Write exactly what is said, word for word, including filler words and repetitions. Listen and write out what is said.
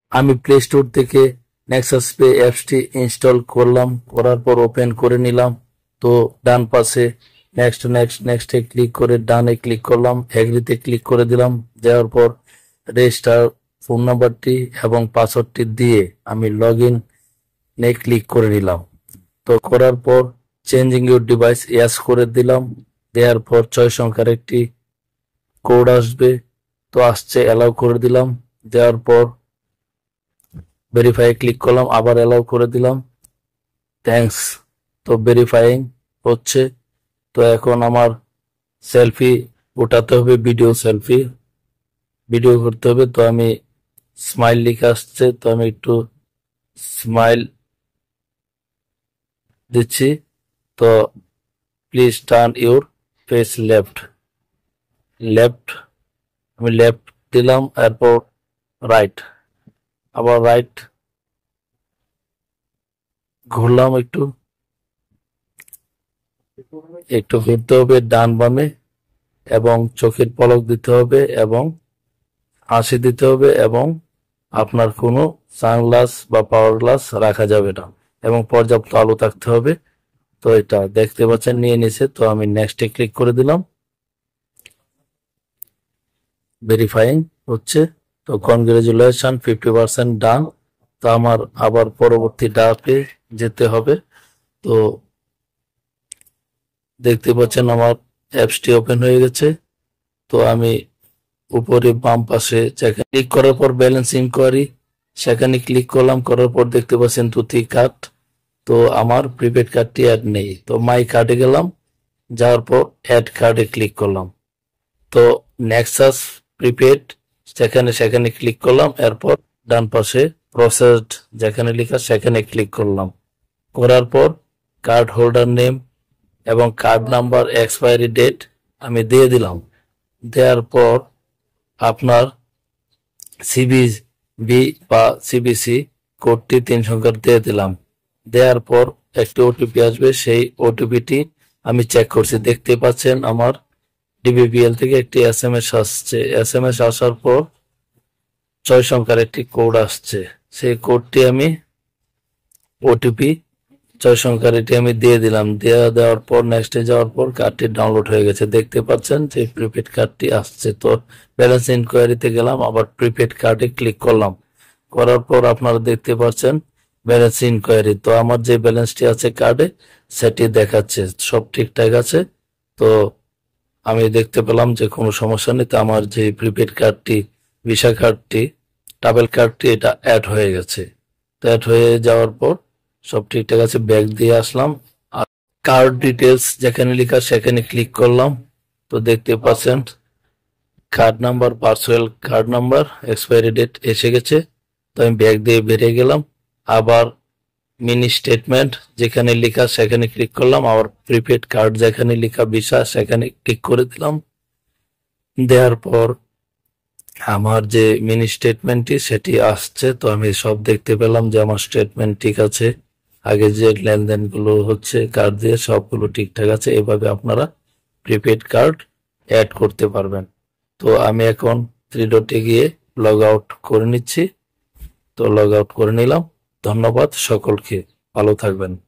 আমি play store থেকে Nexus pay অ্যাপসটি ইনস্টল করলাম, করার পর ওপেন করে নিলাম। তো ডান পাশে নেক্সট নেক্সট নেক্সটে ক্লিক করে ডানে ক্লিক করলাম, এগ্রিতে ক্লিক করে দিলাম। দেওয়ার পর রেজিস্টার ফোন নাম্বারটি এবং পাসওয়ার্ডটি দিয়ে আমি লগ ইন নে ক্লিক করে নিলাম। তো করার পর চেঞ্জিং ইউর ডিভাইস ইয়াস করে দিলাম। দেওয়ার পর ছয় সংখ্যার একটি কোড আসবে, তো আসছে, অ্যালাউ করে দিলাম। দেওয়ার পর ভেরিফাই ক্লিক করলাম, আবার অ্যালাউ করে দিলাম। থ্যাঙ্কস। তো ভেরিফাইং হচ্ছে। তো এখন আমার সেলফি উঠাতে হবে, ভিডিও সেলফি ভিডিও করতে হবে। তো আমি স্মাইল লিখে আসছে, তো আমি একটু স্মাইল দিচ্ছি। তো please turn your face left left আমি লেফট দিলাম, এরপর রাইট, আবার রাইট ঘুরলাম, একটু একটু ঘুরতে হবে ডান বামে, এবং চোখের পলক দিতে হবে এবং হাসি দিতে হবে, এবং আপনার কোনো সানগ্লাস বা পাওয়ার গ্লাস রাখা যাবে না, এবং পর্যাপ্ত আলো থাকতে হবে। তো এটা দেখতে পাচ্ছেন নিয়ে নিছে। তো আমি নেক্সটে ক্লিক করে দিলাম, ভেরিফাইং হচ্ছে। তো কনগ্রেচুলেশন, ফিফটি পার্সেন্ট ডান। তো আমার আবার পরবর্তী ধাপে যেতে হবে। তো দেখতে পাচ্ছেন আমার অ্যাপসটি ওপেন হয়ে গেছে। তো আমি উপরে বাম পাশে যেখানে ক্লিক করার পর ব্যালেন্স ইনকোয়ারি সেখানে ক্লিক করলাম, করার পর দেখতে পাচ্ছেন তুতি কার্ড। তো আমার প্রিপেড কার্ডটি অ্যাড নেই। তো মাই কার্ডে গেলাম, যাওয়ার পর অ্যাড কার্ডে ক্লিক করলাম। তো নেক্সাস প্রিপেড যেখানে সেখানে ক্লিক করলাম, এরপর ডান পাশে প্রসেসড যেখানে লেখা সেখানে ক্লিক করলাম। করার পর কার্ড হোল্ডার নেম এবং কার্ড নাম্বার, এক্সপায়ারি ডেট আমি দিয়ে দিলাম। দেওয়ার পর আপনার সিবিবি বা সিবিসি কোডটি তিন সংখ্যার দিয়ে দিলাম। দেওয়ার পর একটি ওটিপি আসবে, সেই ওটিপিটি আমি চেক করছি। দেখতে পাচ্ছেন আমার ডিবিবিএল থেকে একটি এস এম এস আসছে। এস এম এস আসার পর ছয় সংখ্যার একটি কোড আসছে, সেই কোডটি আমি ওটিপি ছয় সংখ্যার এটি আমি দিয়ে দিলাম। দেওয়া দেওয়ার পর নেক্সটে যাওয়ার পর কার্ডটি ডাউনলোড হয়ে গেছে। দেখতে পাচ্ছেন যে প্রিপেড কার্ডটি আসছে। তো ব্যালেন্স ইনকোয়ারিতে গেলাম, আবার প্রিপেড কার্ডে ক্লিক করলাম। করার পর আপনারা দেখতে পাচ্ছেন ব্যালেন্স ইনকোয়ারি। তো আমার যে ব্যালেন্সটি আছে কার্ডে সেটি দেখাচ্ছে, সব ঠিকঠাক আছে। তো আমি দেখতে পেলাম যে কোনো সমস্যা নেই। তো আমার যে প্রিপেড কার্ডটি, ভিসা কার্ডটি, ট্রাভেল কার্ডটি, এটা অ্যাড হয়ে গেছে। তো অ্যাড হয়ে যাওয়ার পর সব ঠিকঠাক আছে, ব্যাক দিয়ে আসলাম। আর কার্ড ডিটেলস যেখানে লেখা সেখানে ক্লিক করলাম। তো দেখতে পাচ্ছেন card number, virtual card number, expiry date এসে গেছে। তো আমি ব্যাক দিয়ে বেরিয়ে গেলাম। আবার মিনি স্টেটমেন্ট যেখানে লেখা সেখানে ক্লিক করলাম, আবার প্রিপেড কার্ড যেখানে লেখা ভিসা সেখানে ক্লিক করে দিলাম। দেওয়ার পর আমার যে মিনি স্টেটমেন্টটি সেটি আসছে। তো আমি সব দেখতে পেলাম যে আমার স্টেটমেন্ট ঠিক আছে, আগে যে লেনদেনগুলো হচ্ছে কার্ড দিয়ে সবগুলো ঠিকঠাক আছে। এভাবে আপনারা প্রিপেড কার্ড অ্যাড করতে পারবেন। তো আমি এখন থ্রি ডটে গিয়ে লগ আউট করে নিচ্ছি। তো লগ আউট করে নিলাম। ধন্যবাদ সকলকে, ভালো থাকবেন।